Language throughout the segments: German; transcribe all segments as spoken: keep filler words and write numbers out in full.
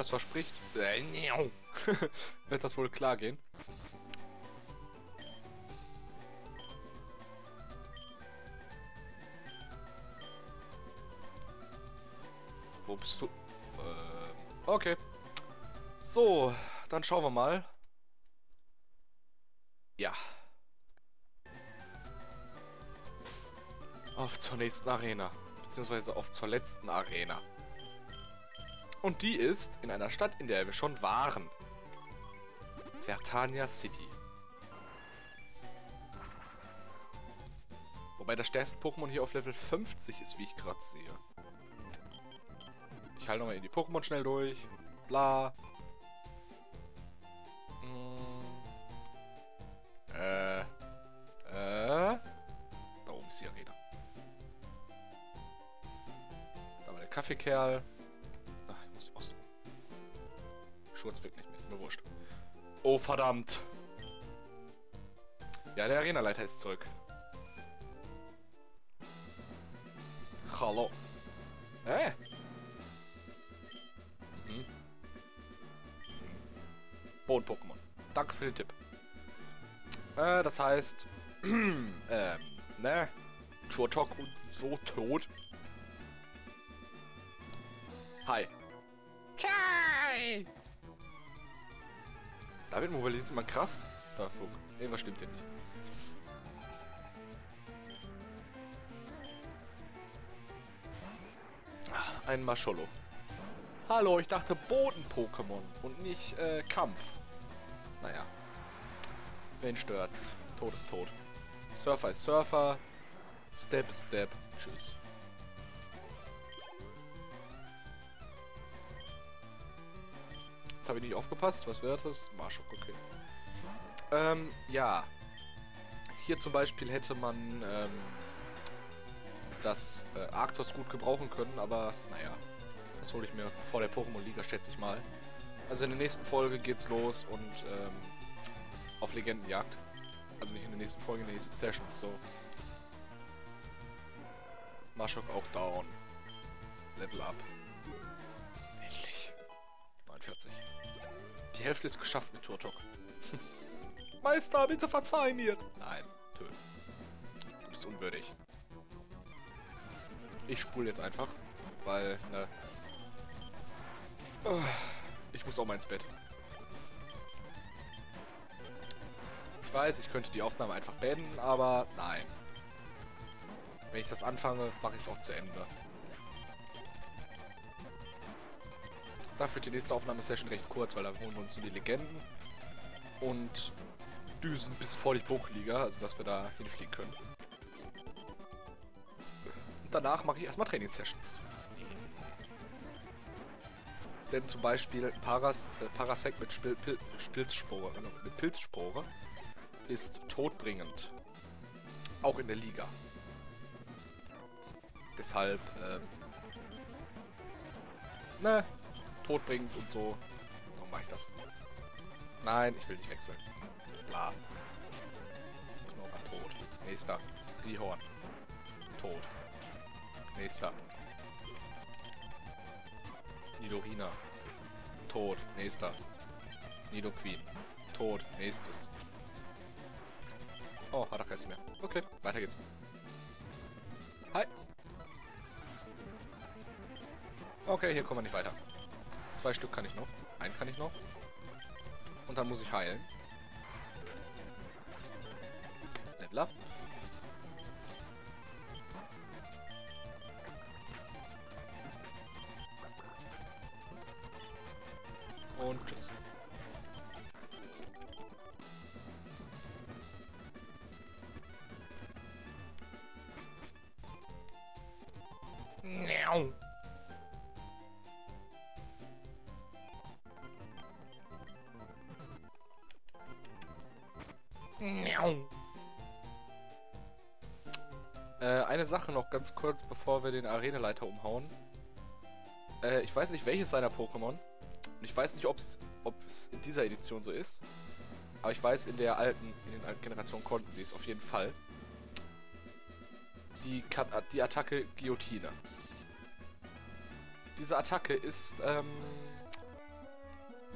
das verspricht, äh, wird das wohl klar gehen. Wo bist du? Ähm, okay. So, dann schauen wir mal. Ja. Auf zur nächsten Arena. Beziehungsweise auf zur letzten Arena. Und die ist in einer Stadt, in der wir schon waren. Vertania City. Wobei das stärkste Pokémon hier auf Level fünfzig ist, wie ich gerade sehe. Ich halte nochmal in die Pokémon schnell durch. Bla. Hm. Äh. Äh. Da oben ist die Arena. Da war der Kaffeekerl. Ach, ich muss Osten. Schurz wirkt nicht mehr, ist mir wurscht. Oh, verdammt. Ja, der Arenaleiter ist zurück. Hallo. Hä? Mhm. Boden-Pokémon. Danke für den Tipp. Äh, das heißt... ähm, ne? Turtok und so tot. Hi. Kai! Damit mobilisiert man Kraft? Da, Flug. Irgendwas stimmt hier nicht. Ein Mascholo. Hallo, ich dachte Boden-Pokémon und nicht äh, Kampf. Naja. Wen stört's? Tod ist tot. Surfer ist Surfer. Step, Step. Tschüss. Jetzt habe ich nicht aufgepasst. Was wäre das? Marschok, okay. Ähm, ja. Hier zum Beispiel hätte man ähm, das äh, Arctos gut gebrauchen können, aber naja. Das hole ich mir vor der Pokémon-Liga, schätze ich mal. Also in der nächsten Folge geht's los und ähm, auf Legendenjagd. Also nicht in der nächsten Folge, in der nächsten Session. So. Marschok auch down. Level up. Endlich. neunundvierzig. Die Hälfte ist geschafft mit Turtok. Meister, bitte verzeih mir! Nein, töten. Du bist unwürdig. Ich spule jetzt einfach, weil, ne... Ich muss auch mal ins Bett. Ich weiß, ich könnte die Aufnahme einfach beenden, aber nein. Wenn ich das anfange, mache ich es auch zu Ende. Dafür wird die nächste Aufnahmesession recht kurz, weil da holen wir uns nur die Legenden und düsen bis vor die Pokéliga, also dass wir da hinfliegen können. Und danach mache ich erstmal Trainingssessions. Denn zum Beispiel Paras, äh, Parasect mit Spil Pil Pilzspore, äh, mit Pilzspore ist todbringend. Auch in der Liga. Deshalb, ähm, ne, todbringend und so. Warum mache ich das? Nein, ich will nicht wechseln. Bla. Knorrer tot. Nächster. Rihorn. Tot. Nächster. Nidorina. Tot. Nächster. Nidoqueen. Tot. Nächstes. Oh, hat er keins mehr. Okay, weiter geht's. Hi. Okay, hier kommen wir nicht weiter. Zwei Stück kann ich noch. Einen kann ich noch. Und dann muss ich heilen. Level up. Und tschüss. Miau. Miau. Äh, eine Sache noch ganz kurz, bevor wir den Arenaleiter umhauen. Äh, ich weiß nicht, welches seiner Pokémon. Und ich weiß nicht, ob es in dieser Edition so ist. Aber ich weiß, in der alten, in den alten Generationen konnten sie es auf jeden Fall. Die, Kat die Attacke Guillotine. Diese Attacke ist, ähm,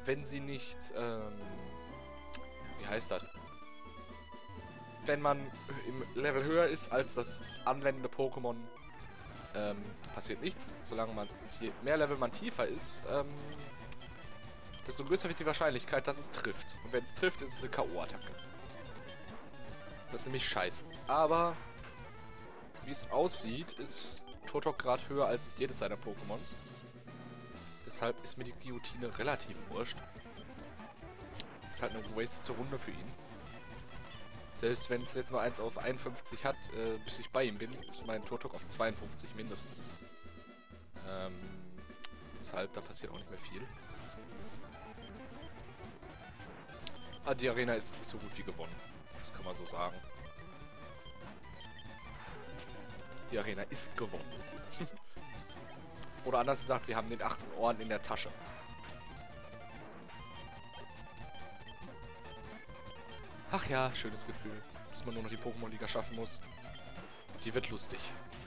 wenn sie nicht, ähm, wie heißt das? Wenn man im Level höher ist als das anwendende Pokémon, ähm, passiert nichts. Solange man, je mehr Level man tiefer ist, ähm, desto größer wird die Wahrscheinlichkeit, dass es trifft. Und wenn es trifft, ist es eine K O-Attacke. Das ist nämlich scheiße. Aber, wie es aussieht, ist Turtok gerade höher als jedes seiner Pokémons. Deshalb ist mir die Guillotine relativ wurscht. Ist halt eine gewastete Runde für ihn. Selbst wenn es jetzt nur eins auf einundfünfzig hat, äh, bis ich bei ihm bin, ist mein Turtok auf zweiundfünfzig mindestens. Ähm, deshalb, da passiert auch nicht mehr viel. Aber die Arena ist so gut wie gewonnen. Das kann man so sagen. Die Arena ist gewonnen. Oder anders gesagt, wir haben den achten Orden in der Tasche. Ach ja, schönes Gefühl, dass man nur noch die Pokémon-Liga schaffen muss. Die wird lustig.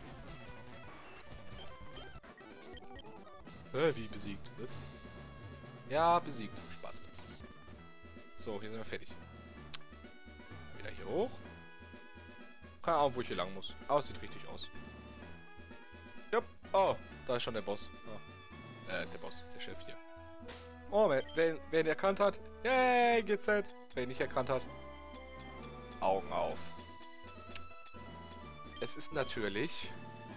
Äh, wie besiegt? Was? Ja, besiegt. Spaß. So, hier sind wir fertig. Wieder hier hoch. Keine Ahnung, wo ich hier lang muss. Aber es sieht richtig aus. Jupp. Oh, da ist schon der Boss. Oh. Äh, der Boss, der Chef hier. Oh, wer, wer, wer ihn erkannt hat. Yay, G Z. Wer ihn nicht erkannt hat. Augen auf. Es ist natürlich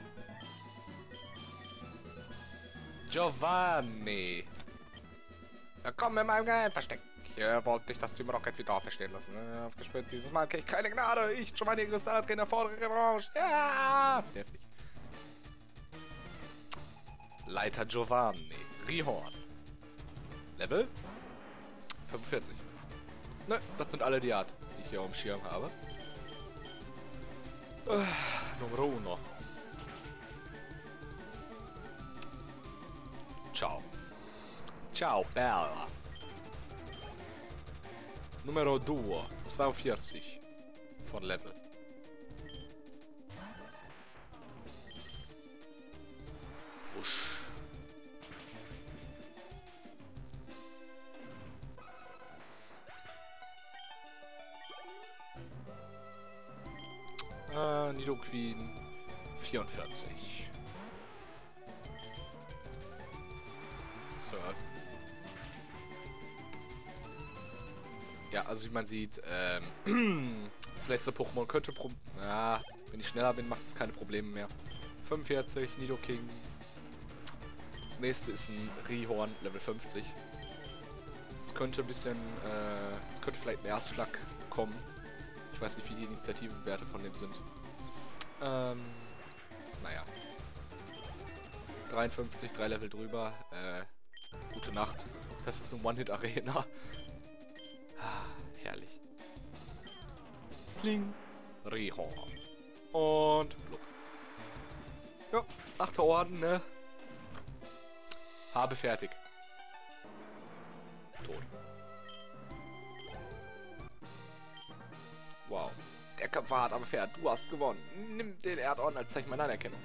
Giovanni. Ja, komm in meinem Geheimversteck. Hier wollte ich das Team Rocket wieder auferstehen lassen. Aufgespürt, dieses Mal krieg ich keine Gnade. Ich, Giovanni Kristalltrainer, fordere Revanche. Ja! Heftig. Leiter Giovanni. Rihorn. Level? fünfundvierzig. Ne, das sind alle die Art, die ich hier auf dem Schirm habe. Uh, Numero uno. Ciao. Ciao, Bella. Numero due. zweiundvierzig. Von Level. Wusch. Äh, Nidoqueen vierundvierzig. Surf. Ja, also wie man sieht, ähm, das letzte Pokémon könnte Pro... Ja, wenn ich schneller bin, macht es keine Probleme mehr. fünfundvierzig, Nidoking. Das nächste ist ein Rihorn, Level fünfzig. Es könnte ein bisschen, äh, es könnte vielleicht ein Erstschlag kommen. Ich weiß nicht, wie die Initiativenwerte von dem sind. Ähm, naja. dreiundfünfzig, drei Level drüber. Äh, gute Nacht. Das ist eine One-Hit-Arena. Ah, herrlich. Kling. Rihorn. Und blub. Ja, achter Orden, ne? Habe fertig. Tot. Wow. Der Kampf war hart, aber fair. Du hast gewonnen. Nimm den Erdorden als Zeichen meiner Anerkennung.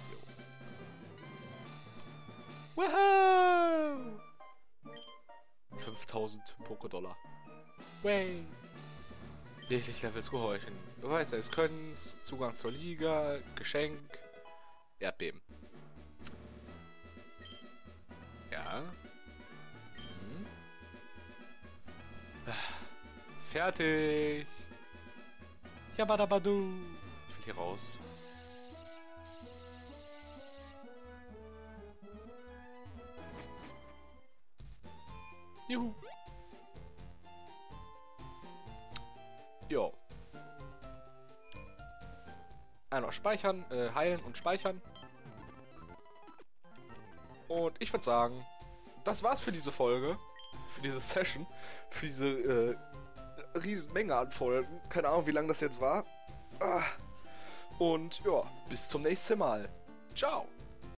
Jo. Woohoo! fünftausend Pokédollar. Way! Wirklich Levels gehorchen. Beweis des Könnens, Zugang zur Liga, Geschenk, Erdbeben. Ja. Hm. Fertig! Jabadabadu! Ich will hier raus. Juhu! Jo. Einmal speichern, äh, heilen und speichern. Und ich würde sagen, das war's für diese Folge. Für diese Session. Für diese, äh, riesen Menge an Folgen. Keine Ahnung, wie lange das jetzt war. Ah. Und ja, bis zum nächsten Mal. Ciao.